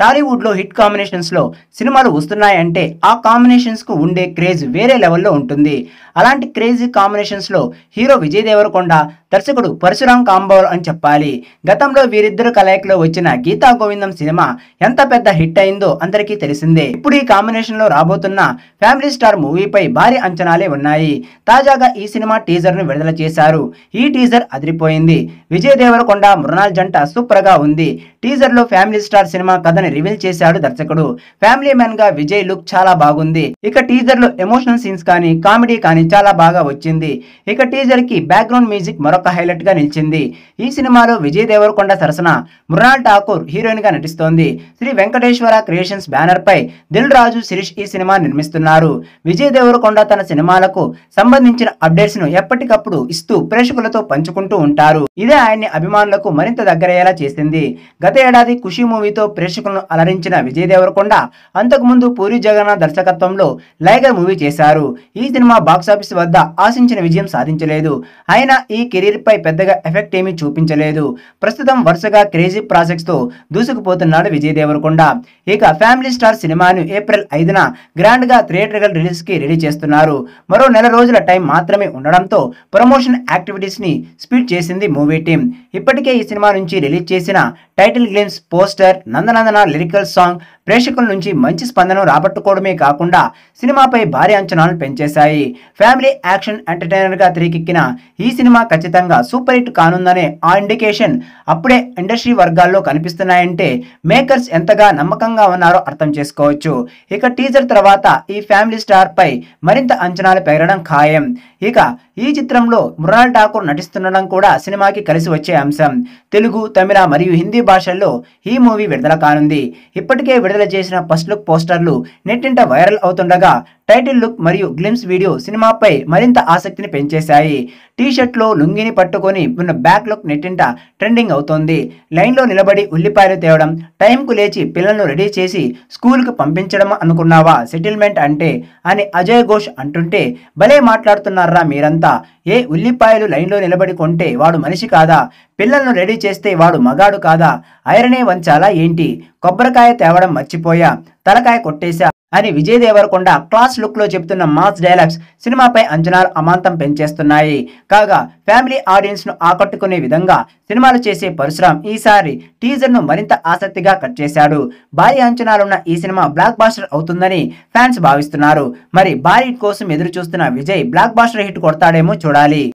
టాలీవుడ్ లో hit combinations లో సినిమాలు వస్తున్నాయంటే ఆ కాంబినేషన్స్ కు ఉండే క్రేజ్ వేరే లెవెల్లో ఉంటుంది. అలాంటి క్రేజీ కాంబినేషన్స్ లో హీరో విజయ్ దేవరకొండ, దర్శకుడు పరశురామ్ కాంబోల్ అని చెప్పాలి. గతంలో వీరిద్దరు కలయికలో వచ్చిన గీతా గోవిందం సినిమా ఎంత పెద్ద హిట్ అయిందో అందరికీ తెలిసిందే. ఇప్పుడు ఈ కాంబినేషన్ లో రాబోతున్న ఫ్యామిలీ స్టార్ మూవీపై భారీ అంచనాలే ఉన్నాయి. తాజాగా ఈ సినిమా టీజర్ ను విడుదల చేశారు. ఈ టీజర్ అదిరిపోయింది. విజయ్ దేవరకొండ, మృణాల్ జంట సూపర్ గా ఉంది. టీజర్ లో ఫ్యామిలీ స్టార్ సినిమా కథని రివీల్ చేశాడు దర్శకుడు. ఫ్యామిలీ మ్యాన్ గా విజయ్ లుక్ చాలా బాగుంది. ఇక టీజర్ లో ఎమోషనల్ సీన్స్ కానీ, కామెడీ కానీ చాలా బాగా వచ్చింది. ఇక టీజర్ కి బ్యాక్గ్రౌండ్ మ్యూజిక్ మరొక హైలైట్ గా నిలిచింది. ఈ సినిమాలో విజయ్ దేవరకొండ సరసన మృణాల్ ఠాకూర్ హీరోయిన్ గా నటిస్తోంది. శ్రీ వెంకటేశ్వర క్రియేషన్స్ బ్యానర్ పై దిల్ రాజు, శిరీష్ ఈ సినిమా నిర్మిస్తున్నారు. విజయ్ దేవరకొండ తన సినిమాలకు సంబంధించిన అప్డేట్స్ ను ఎప్పటికప్పుడు ఇస్తూ ప్రేక్షకులతో పంచుకుంటూ ఉంటారు. ఇదే ఆయన్ని అభిమానులకు మరింత దగ్గరయ్యేలా చేసింది. గత ఏడాది ఖుషి మూవీతో ప్రేక్షకులను అలరించిన విజయ్ దేవరకొండ అంతకుముందు పూరి జగన్నాథ్ దర్శకత్వంలో లైగర్ మూవీ చేశారు. ఈ సినిమా బాక్సాఫీస్ వద్ద ఆశించిన విజయం సాధించలేదు. అయినా ఈ కెరీర్ పై పెద్దగా ఎఫెక్ట్ ఏమీ చూపించలేదు. ప్రస్తుతం వరుసగా క్రేజీ ప్రాజెక్ట్స్ తో దూసుకుపోతున్నాడు విజయ్ దేవరకొండ. ఇక ఫ్యామిలీ స్టార్ సినిమాను ఏప్రిల్ 5న గ్రాండ్ గా థియేట్రికల్ రిలీజ్ కి రెడీ చేస్తున్నారు. మరో నెల రోజుల టైం మాత్రమే ఉండడంతో ప్రమోషన్ యాక్టివిటీస్ ని స్పీడ్ చేసింది మూవీ టీం. ఇప్పటికే ఈ సినిమా నుంచి రిలీజ్ చేసిన title glimpse, poster, Nandanandana lyrical song ప్రేక్షకుల నుంచి మంచి స్పందన రాబట్టుకోవడమే కాకుండా సినిమాపై భారీ అంచనాలను పెంచేశాయి. ఫ్యామిలీ యాక్షన్ ఎంటర్టైనర్ గా తెరకెక్కిన ఈ సినిమా ఖచ్చితంగా సూపర్ హిట్ కానుందనే ఆ ఇండికేషన్ అప్పుడే ఇండస్ట్రీ వర్గాల్లో కనిపిస్తున్నాయంటే మేకర్స్ ఎంతగా నమ్మకంగా ఉన్నారో అర్థం చేసుకోవచ్చు. ఇక టీజర్ తర్వాత ఈ ఫ్యామిలీ స్టార్ పై మరింత అంచనాలు పెరగడం ఖాయం. ఇక ఈ చిత్రంలో మృణాల్ ఠాకూర్ నటిస్తుండడం కూడా సినిమాకి కలిసి వచ్చే అంశం. తెలుగు, తమిళ మరియు హిందీ భాషల్లో ఈ మూవీ విడుదల కానుంది. ఇప్పటికే విడుదల చేసిన ఫస్ట్ లుక్ పోస్టర్లు నెట్టింట వైరల్ అవుతుండగా టైటిల్ లుక్ మరియు గ్లిమ్స్ వీడియో సినిమాపై మరింత ఆసక్తిని పెంచేశాయి. టీ-షర్ట్ లో లుంగిని పట్టుకొని ఉన్న బ్యాక్ లుక్ నెట్టింట ట్రెండింగ్ అవుతోంది. లైన్ లో నిలబడి ఉల్లిపాయలు తేవడం, టైంకు లేచి పిల్లలను రెడీ చేసి స్కూల్ కు పంపించడం అనుకున్నావా సెటిల్మెంట్ అంటే అని అజయ్ ఘోష్ అంటుంటే భలే మాట్లాడుతున్నారా మీరంతా. ఏ ఉల్లిపాయలు లైన్లో నిలబడి కొంటే వాడు మనిషి కాదా? పిల్లలను రెడీ చేస్తే వాడు మగాడు కాదా? ఐరనే వంచాలా ఏంటి? కొబ్బరికాయ తేవడం మర్చిపోయా, తలకాయ కొట్టేశా అని విజయ్ దేవరకొండ క్లాస్ లుక్ లో చెప్తున్న మాస్ డైలాగ్స్ సినిమాపై అంచనాలు అమాంతం పెంచేస్తున్నాయి. కాగా ఫ్యామిలీ ఆడియన్స్ ను ఆకట్టుకునే విధంగా సినిమాలు చేసే పరశురామ్ ఈసారి టీజర్ ను మరింత ఆసక్తిగా కట్ చేశాడు. భారీ అంచనాలున్న ఈ సినిమా బ్లాక్ బాస్టర్ అవుతుందని ఫ్యాన్స్ భావిస్తున్నారు. మరి భారీ హిట్ కోసం ఎదురు చూస్తున్న విజయ్ బ్లాక్ బాస్టర్ హిట్ కొడతాడేమో చూడాలి.